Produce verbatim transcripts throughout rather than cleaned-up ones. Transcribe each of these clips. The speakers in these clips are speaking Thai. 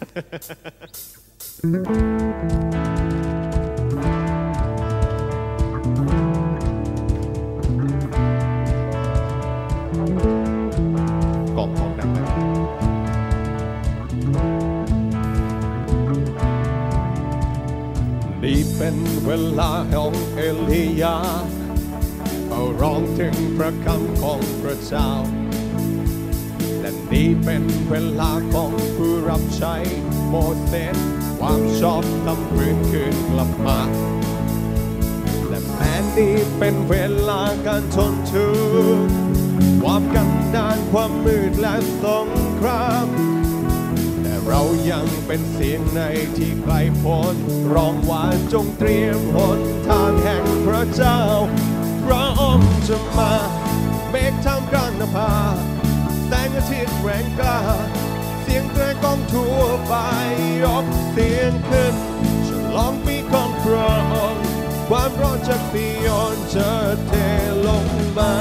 กล่องของดังนะนี่เป็นเวลาของเอลียาเอาร้องถึงพระคำของพระเจ้าและนี่เป็นเวลาของผู้รับใช้โมเสสความชอบธรรมฟื้นคืนกลับมาและแม้นี่เป็นเวลาการทนทุกข์ความกันดารความมืดและสงครามแต่เรายังเป็นเสียงในที่ไกลโพ้นร้องว่าจงเตรียมหนทางแห่งพระเจ้าพระองค์จะมาเมฆท่ามกลางนภาแสงอาทิตย์แรงกล้าเสียงแตรกลองทั่วไปยกเสียงขึ้นฉลองปีของพระองค์ความร้อนจากซิโยนจะเทลงมา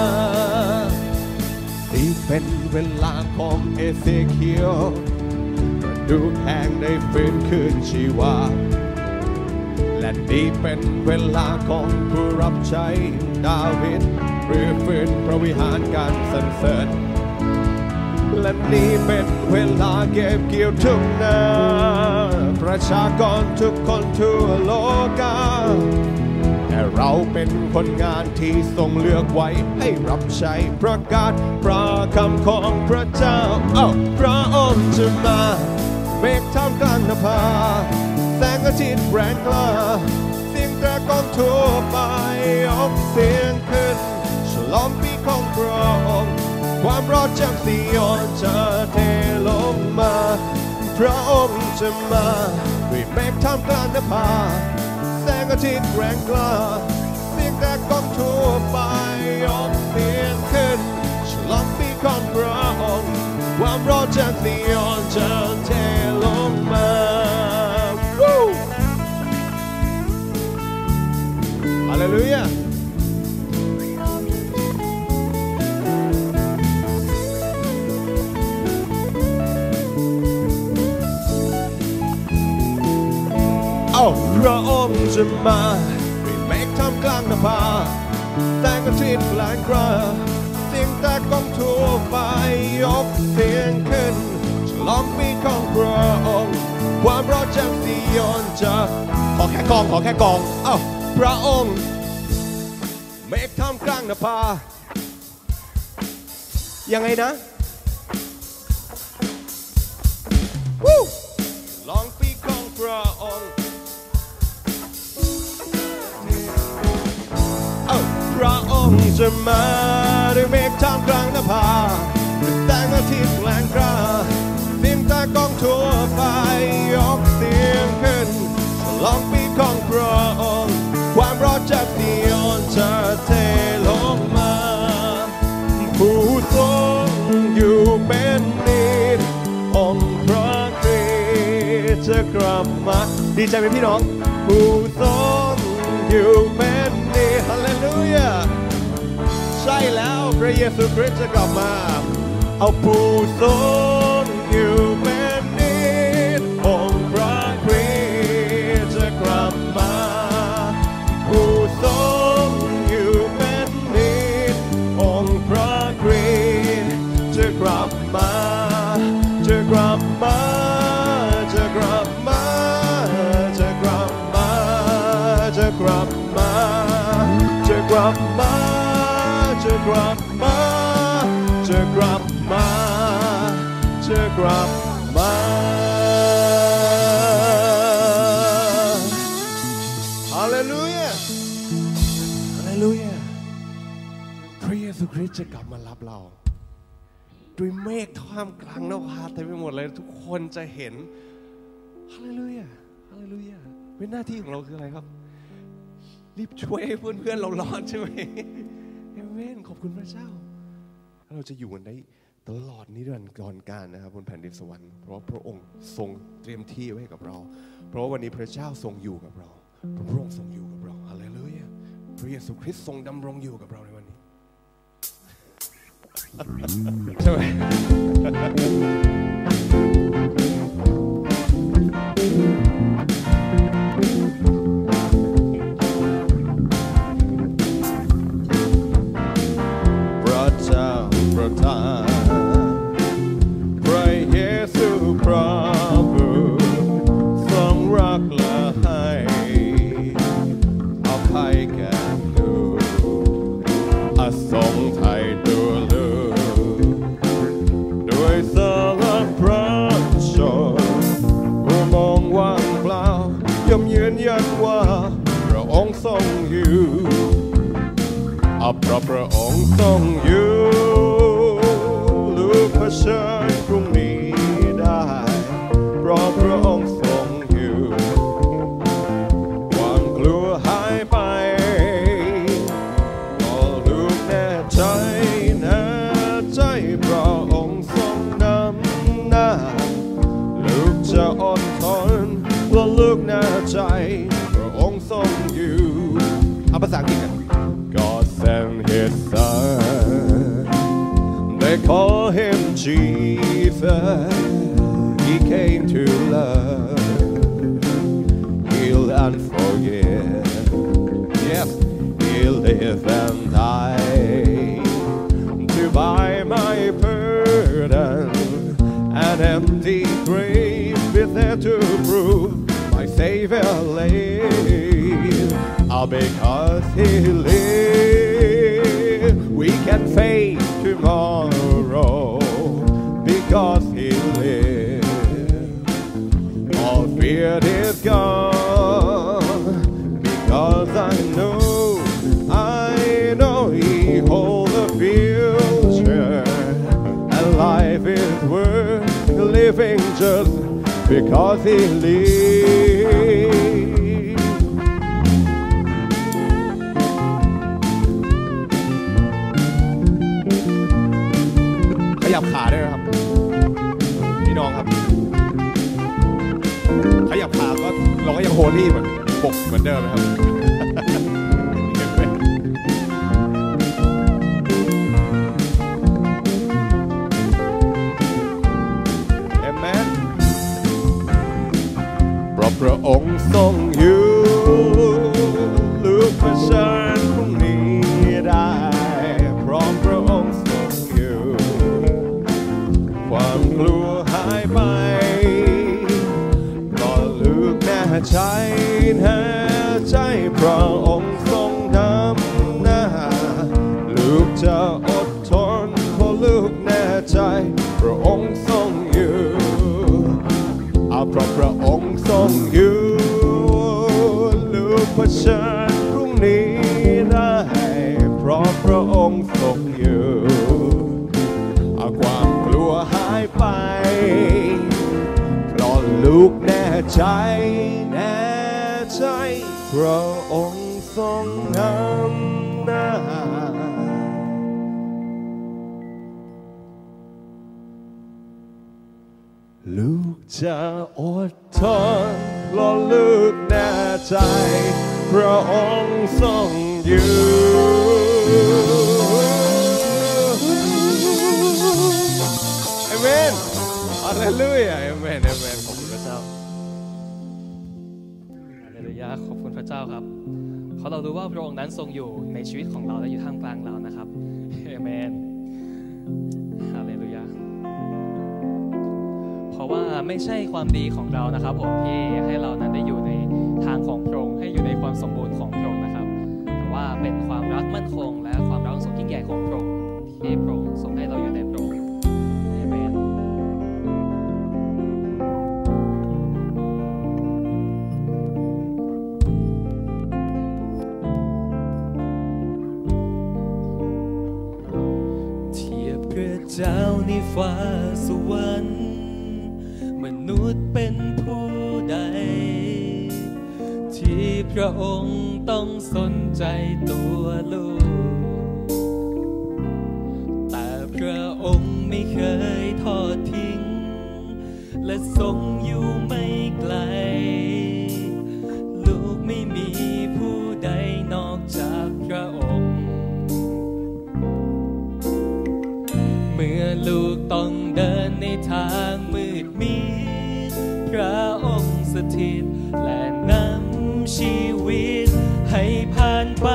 นี่เป็นเวลาของเอเซเคียลกระดูกแห้งได้ฟื้นคืนชีวาและนี่เป็นเวลาของผู้รับใช้ดาวิดรื้อฟื้นพระวิหารการสรรเสริญและนี่เป็นเวลาเก็บเกี่ยวทุกนาประชากรทุกคนทั่วโลกาแต่เราเป็นคนงานที่ทรงเลือกไว้ให้รับใช้ประกาศพระคำของพระเจ้าเอ้าพระองค์จะมาเมฆท่ามกลางนภาแสงอาทิตย์แรงกล้าเสียงแตรกลองทั่วไปยกเสียงขึ้นฉลองปีของพระองค์ความรอดจากซิโยนจะเทลงมาพระองค์จะมาด้วยเมฆท่ามกลางนภาแสงอาทิตย์แรงกล้าเสียงแตรกลองทั่วไปยกเสียงขึ้นฉลองปีของพระองค์ความรอดจากซิโยนจะเทลงมาฮาเลลูยาพระองค์จะมาด้วยเมฆท่ามกลางนภาแสงอาทิตย์แรงกล้าเสียงแตรกลองทั่วไปยกเสียงขึ้นฉลองปีของพระองค์ความรอดจากซิโยนจะขอแค่กองขอแค่กองเอ้าพระองค์เมฆท่ามกลางนภายังไงนะวู้ลองปีของพระองค์พระองค์จะมาด้วยเมฆท่ามกลางนภาด้วยแสงอาทิตย์แรงกล้าเสียงแตรกลองทั่วไปยกเสียงขึ้นฉลองปีของพระองค์ความรอดจากซิโยนจะเทลงมาผู้ทรงอยู่เป็นนิจองค์พระคริสต์จะกลับมาดีใจไหมพี่น้องผู้ทรงอยู่เป็นนิจฮาเลลูยาใช่แล้วพระเยซูคริสต์จะกลับมาเอาผู้ทรงอยู่เป็นนิจองค์พระคริสต์จะกลับมาผู้ทรงอยู่เป็นนิจองค์พระคริสต์จะกลับมาจะกลับมาจะกลับมาจะกลับมาจะกลับมาจะกลับมาจะกลับมาจะกลับมาจะกลับมาฮาเลลูยาฮาเลลูยาพระเยซูคริสต์จะกลับมารับเราด้วยเมฆท่ามกลางนภาเต็มไปหมดเลยทุกคนจะเห็นฮาเลลูยาฮาเลลูยาเป็นหน้าที่ของเราคืออะไรครับรีบช่วยให้เพื่อนๆเรารอดใช่ไหมเอเมนขอบคุณพระเจ้าเราจะอยู่กันได้ตลอดนิรันดร์การนะครับบนแผ่นดินสวรรค์เพราะพระองค์ทรงเตรียมที่ไว้กับเราเพราะวันนี้พระเจ้าทรงอยู่กับเราพระองค์ทรงอยู่กับเราฮาเลลูยาพระเยซูคริสต์ทรงดำรงอยู่กับเราในวันนี้ใช่ไหมเพราะพระองค์ทรงอยู่ลูกเผชิญพรุ่งนี้ได้เพราะพระองค์ทรงอยู่ความกลัวหายไปก็ลูกแน่ใจแน่ใจพระองค์ทรงนำหน้าลูกจะอดทนและลูกแน่ใจพระองค์ทรงอยู่เอาภาษาอังกฤษกัน God sent His Son They call Him Jesus He came to love heal and forgive Yes He lived and died to buy my burden An empty grave is there to prove my Savior lives. All because He lives, we can face tomorrow. Because He lives, all fear is gone. Because I know, I know He holds the future, and life is worth living just because He lives ขยับขาได้ไหมครับพี่น้องครับขยับขาก็เราก็ยังโฮลี่เหมือนปกเหมือนเดิมนะครับพระองค์ทรงอยู่ลูกเผชิญพรุ่งนี้ได้เพราะพระองค์ทรงอยู่ความกลัวหายไปเพราะลูกแน่ใจแน่ใจพระองค์ทรงนำหน้าลูกจะอดทนเพราะลูกแน่ใจพระองค์ทรงอยู่เพราะพระองค์ทรงอยู่ลูกเผชิญพรุ่งนี้ได้เพราะพระองค์ทรงอยู่ความกลัวหายไปเพราะลูกแน่ใจแน่ใจพระองค์ทรงนำหน้าลูกจะอดทนเพราะลูกแน่ใจพระองค์ทรงอยู่เอเมนฮาเลลูยาเอเมนเอเมนขอบคุณพระเจ้าฮาเลลูยาขอบคุณพระเจ้าครับเพราะเรารู้ว่าพระองค์นั้นทรงอยู่ในชีวิตของเราและอยู่ท่ามกลางเรานะครับเอเมนฮาเลลูยาเพราะว่าไม่ใช่ความดีของเรานะครับผมที่ให้เรานั้นได้อยู่ในทางของพระองค์ให้อยู่ในความสมบูรณ์ของพระองค์นะครับแต่ว่าเป็นความรักมั่นคงและความรักทรงยิ่งใหญ่ของพระองค์ที่พระองค์ทรงให้เราอยู่ในพระองค์อาเมนเทียบพระเจ้าในฟ้าสวรรค์มนุษย์เป็นผู้ใดที่พระองค์ต้องสนใจตัวลูกแต่พระองค์ไม่เคยทอดทิ้งและทรงอยู่ไม่ไกลลูกไม่มีผู้ใดนอกจากพระองค์เมื่อลูกต้องเดินในทางมืดมิดพระองค์สถิตและนำชีวิตให้ผ่านไป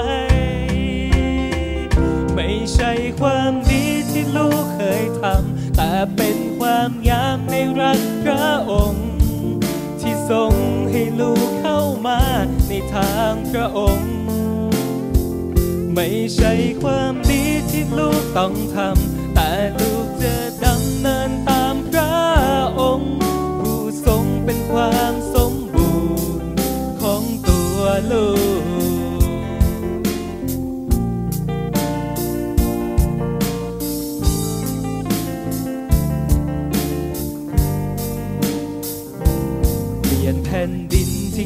ไม่ใช่ความดีที่ลูกเคยทำแต่เป็นความยามในรักพระองค์ที่ทรงให้ลูกเข้ามาในทางพระองค์ไม่ใช่ความดีที่ลูกต้องทำแต่ลูกจะดำเนินตามพระองค์ผู้ทรงเป็นความสมบูรณ์ของตัวลูก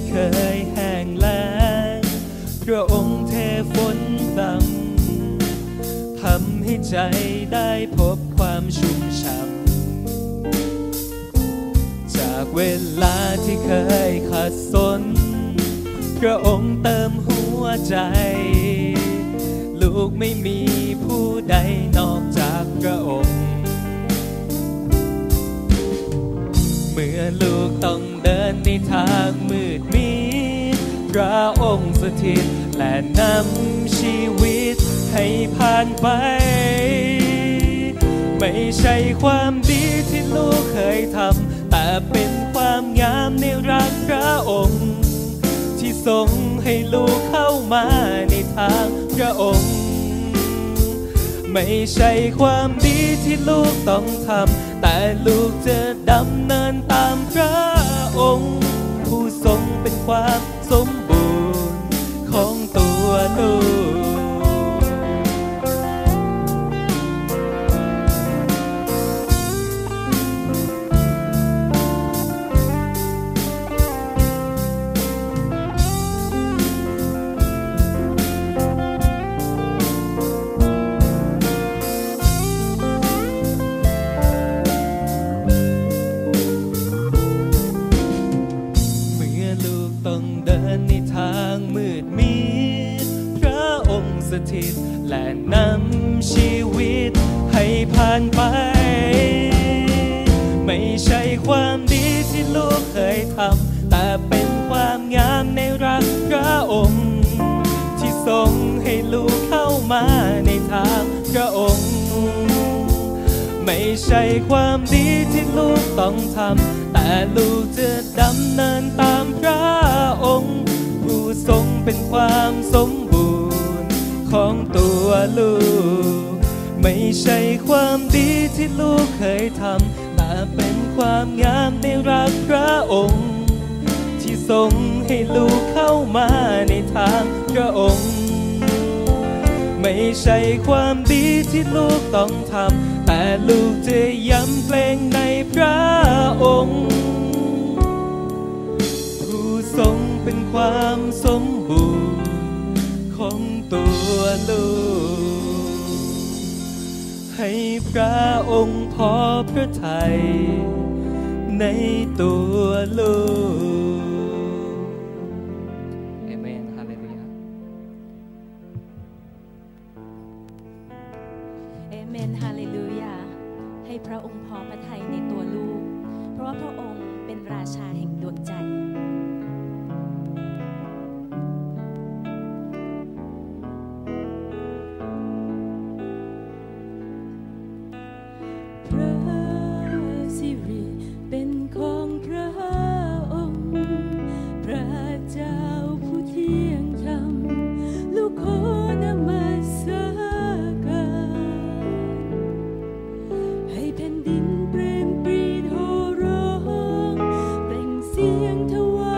เคยแห้งแล้งพระองค์เทฝนพรำทำให้ใจได้พบความชุ่มช่ำจากเวลาที่เคยขัดสนพระองค์เติมหัวใจลูกไม่มีผู้ใดนอกจากพระองค์เมื่อลูกต้องเดินในทางมืดมิดพระองค์สถิตและนำชีวิตให้ผ่านไปไม่ใช่ความดีที่ลูกเคยทำแต่เป็นความงามในรักพระองค์ที่ทรงให้ลูกเข้ามาในทางพระองค์ไม่ใช่ความดีที่ลูกต้องทำแต่ลูกจะดำเนินตามพระองค์ผู้ทรงเป็นความสมบูรณ์ของตัวลูกสถิตและนำชีวิตให้ผ่านไปไม่ใช่ความดีที่ลูกเคยทำแต่เป็นความงามในรักพระองค์ที่ทรงให้ลูกเข้ามาในทางพระองค์ไม่ใช่ความดีที่ลูกต้องทำแต่ลูกจะดำเนินตามพระองค์ผู้ทรงเป็นความสมบูรณ์ของตัวลูกไม่ใช่ความดีที่ลูกเคยทำแต่เป็นความงามในรักพระองค์ที่ทรงให้ลูกเข้ามาในทางพระองค์ไม่ใช่ความดีที่ลูกต้องทำแต่ลูกจะย้ำเพลงในพระองค์ผู้ทรงเป็นความสมบูรณ์ของตัวลูกให้พระองค์พอพระทัยในตัวลูกเอเมนฮาเลลูยาเอเมนฮาเลลูยาให้พระองค์พอพระทัยในตัวลูกเพราะว่าพระองค์เป็นราชาแห่งดวงใจเป็นของพระองค์พระเจ้าผู้เที่ยงธรรมลูกขอนมัสการให้แผ่นดินเปรมปรีโห่ร้องเปล่งเสียงถว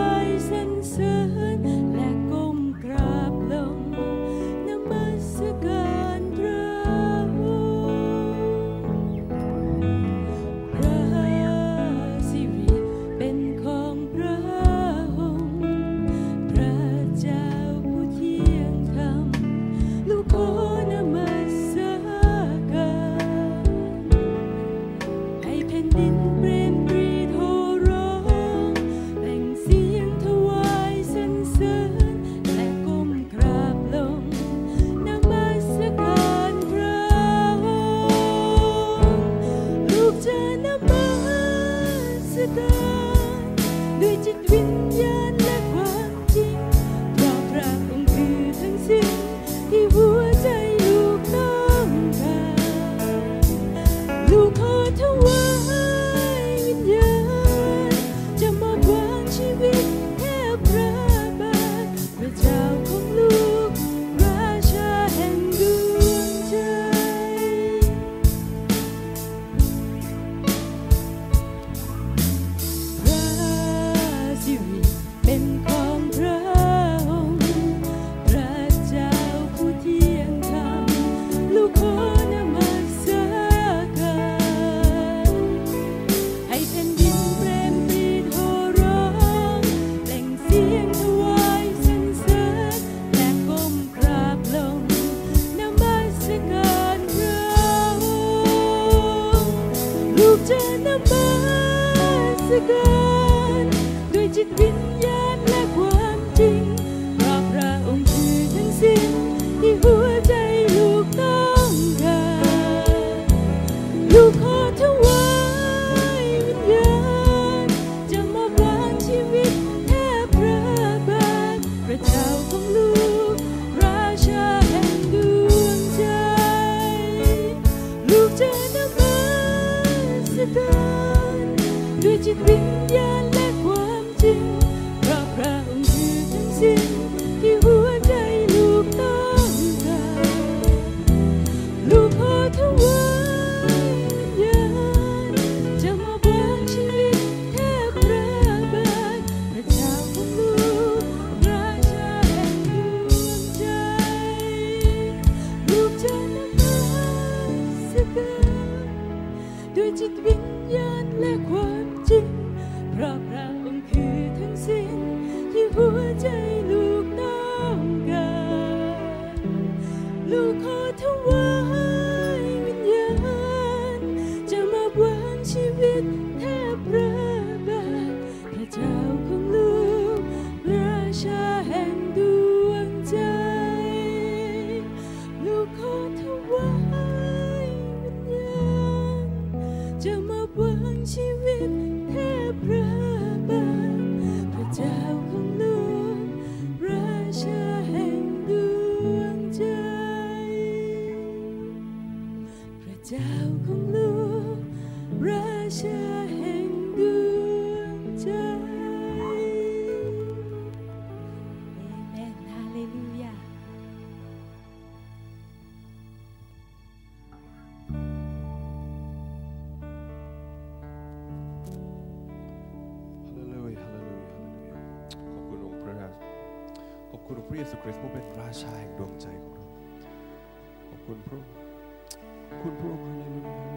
จะนมัสการด้วยจิตวิญญาณและความจริงเพราะพระองค์คือทั้งสิ้นที่หัวใจลูกต้องการลูกขอถวายวิญญาณจะมอบวางชีวิตแทบพระบาทพระเจ้าของลูกราชาแห่งดวงใจลูกจะนมัสการด้วยจิตวิญญาณและความจริงเพราะพระองค์คือทั้งสิ้นที่หัวใจลูกต้องการลูกขอถวายวิญญาณจะมอบวางชีวิตแทบพระบาทพระเจ้าของลูกราชาแห่งดวงใจลูกจะนมัสการด้วยจิตวิญญาณและความจริงเพราะพระองค์คือทั้งสิ้นที่หัวใจลูกต้องการลูกขอถวายวิญญาณจะมอบวางชีวิตแทบพระบาทพระเจ้าของลูกราชาแห่งดวงใจลูกขอถวายวิญญาณจะมอบวางชีวิตแทบพระบาทพระเจ้าของลูกราชาแห่งดวงใจพระเจ้าของลูกราชาแห่งดวงใจเอเมนฮาเลลูยาฮาเลลูยาฮาเลลูยาฮาเลลูยาขอบคุณองค์พระราชขอบคุณองค์พระเยซูคริสต์ผู้เป็นราชาแห่งดวงใจของเราขอบคุณพระองค์ขอบคุณพระองค์ฮาเลลูยา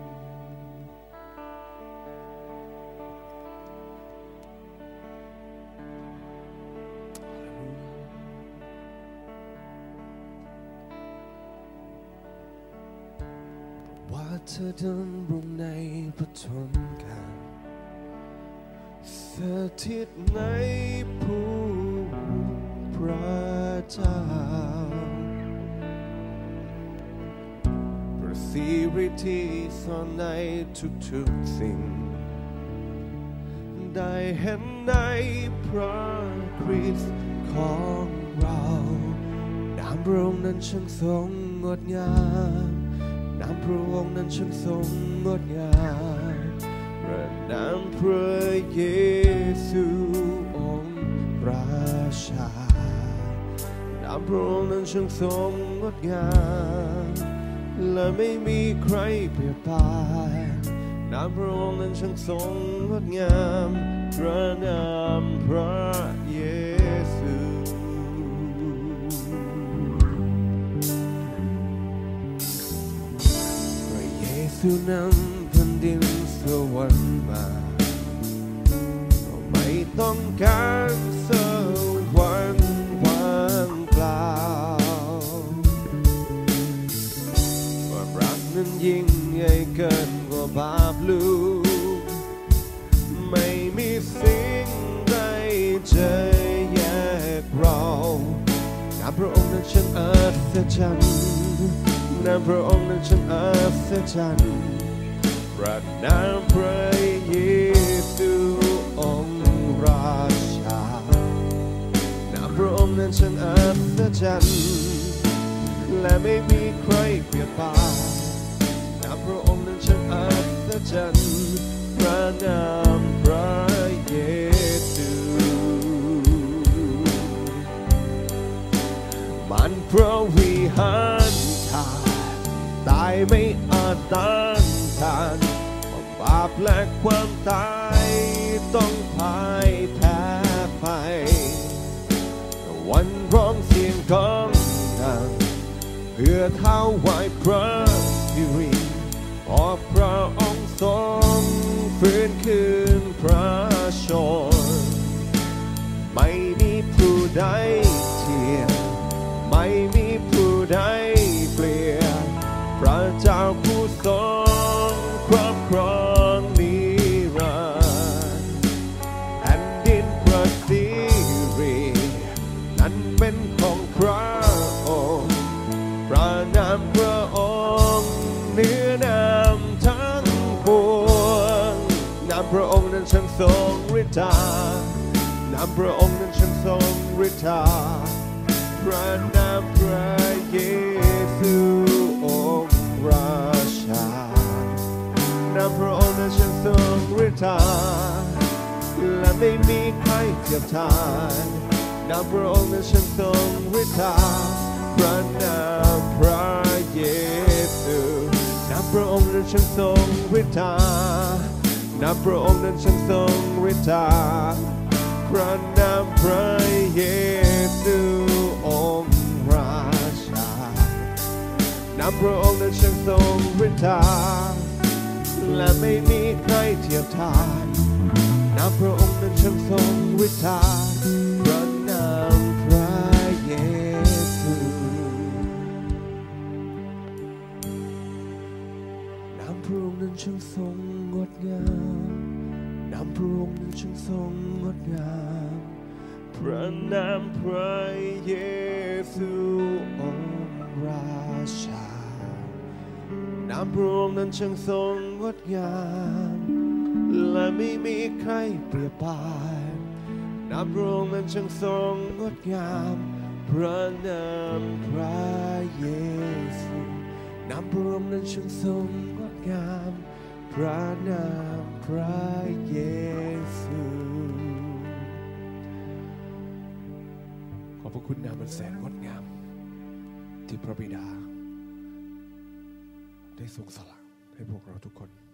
ว่าเธอดำรงในพระชนกันสถิตในผู้พระเจ้าประสิทธิซ่อนในทุกๆสิ่งได้เห็นในพระคริสต์ของเราน้ำพระองค์นั้นช่างทรงงดงามน้ำพระองค์นั้นช่างทรงงดงามพระนามพระเยซูองค์ราชาน้ำพระองค์นั้นช่างทรงงดงามและไม่มีใครเปรียบปานน้ำพระองค์นั้นช่างทรงงดงามพระนามพระเยซูสู่นำแผ่นดินสวรรค์มาไม่ต้องการสวรรค์ว่างเปล่าความรักนั้นยิ่งใหญ่เกินกว่าบาปลูกไม่มีสิ่งใดจะแยกเราน้ำพระองค์นั้นช่างอัศจรรย์น้ำพระองค์นั้นช่างอัศจรรย์พระนามพระเยซูองค์ราชาน้ำพระองค์นั้นช่างอัศจรรย์และไม่มีใครเปรียบปานน้ำพระองค์นั้นช่างอัศจรรย์พระนามพระเยซูมันพระวิหารตายไม่อาจต้านทานบาปและความตายต้องพ่ายแพ้ไปวันร้องเสียงกลองดังเพื่อเท้าไหวพระสิริเพราะพระองค์ทรงฟื้นคืนพระชนไม่มีผู้ใดเทียมไม่มีผู้ใดเปลี่ยนพระเจ้าผู้ทรงครอบครองามพระองค์เหนือนามทั้งปวงนามพระองค์นั้นช่างทรงฤทธานามพระองค์นั้นช่างทรงฤทธาพระนามพระเยซูองค์ราชานามพระองค์นั้นช่างทรงฤทธาและไม่มีใครเทียบทานนามพระองค์นั้นช่างทรงฤทธาพระนามพระเยซูนามพระองค์นั้นช่างทรงฤทธานามพระองค์นั้นช่างทรงฤทธาพระนามพระเยซูองค์ราชานามพระองค์นั้นช่างทรงฤทธาและไม่มีใครเทียบทานนามพระองค์นั้นช่างทรงฤทธาพระนามพระเยซูนามพระองค์นั้นช่างทรงงดงามนามพระองค์นั้นช่างทรงงดงามพระนามพระเยซูองค์ราชานามพระองค์นั้นช่างทรงงดงามและไม่มีใครเปรียบปานนามพระองค์นั้นช่างทรงงดงามพระนามพระเยซูนามพระองค์นั้นช่างทรงงดงามพระนามพระเยซูขอบพระคุณนามมันแสนงดงามที่พระบิดาได้ทรงสละให้พวกเราทุกคน